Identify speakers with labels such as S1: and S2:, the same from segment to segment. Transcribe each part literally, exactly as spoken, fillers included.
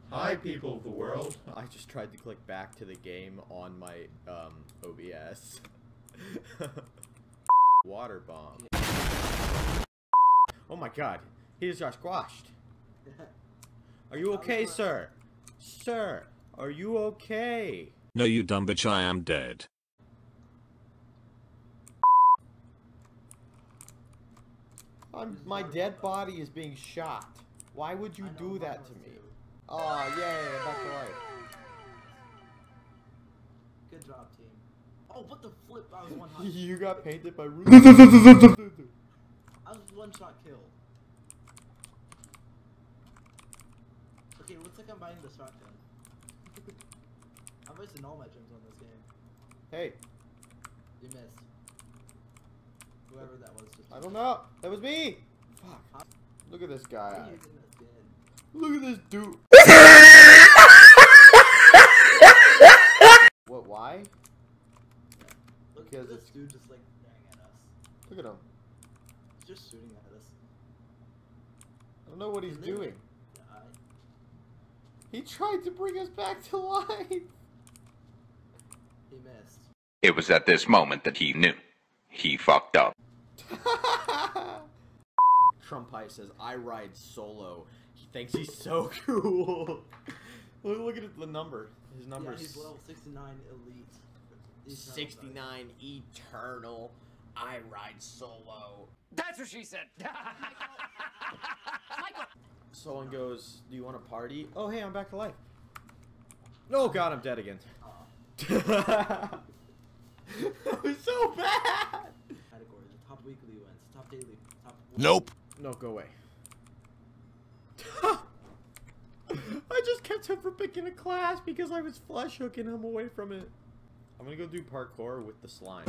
S1: Hi, people of the world.
S2: I just tried to click back to the game on my um, O B S. Water bomb. Oh my god, he just got squashed. Are you okay, sir? Sir, are you okay?
S3: No, you dumb bitch, I am dead.
S2: I'm, my dead body is being shot. Why would you do that to me? Oh, yay, back to life.
S4: Good job, team. Oh, what the flip? I was one shot.
S2: You got painted by Ruth.
S4: I was one shot kill. Okay, looks like I'm buying the shotgun. I'm wasting all my gems on this game.
S2: Hey.
S4: You missed. Whoever that was just.
S2: I don't know. That was me. Fuck. Look at this guy. Look at this dude. What? Why?
S4: Yeah. Look
S2: because
S4: at this
S2: it's
S4: dude just like staring at us.
S2: Look at him.
S4: He's just shooting at us.
S2: I don't know what he's
S4: And then
S2: doing.
S4: Die.
S2: He tried to bring us back to life.
S4: He missed.
S5: It was at this moment that he knew. He fucked up.
S2: Trumpite says, I ride solo. He thinks he's so cool. look, look at the number. His number
S4: Yeah,
S2: is
S4: he's level sixty-nine elite. Eternal,
S2: sixty-nine sorry. Eternal. I ride solo.
S6: That's what she said. Michael.
S2: Someone goes, do you want to party? Oh, hey, I'm back to life. Oh, God, I'm dead again. That was so bad.
S4: Category, the top weekly wins, top daily, top.
S3: Nope.
S2: No, go away. I just kept him from picking a class because I was flush hooking him away from it. I'm gonna go do parkour with the slime.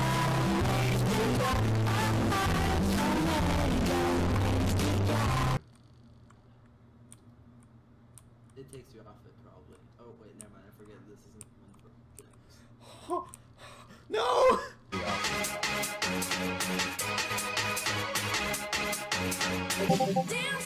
S4: It takes you off it probably. Oh wait, never mind. I forget this isn't one for things.
S2: No!
S7: Damn.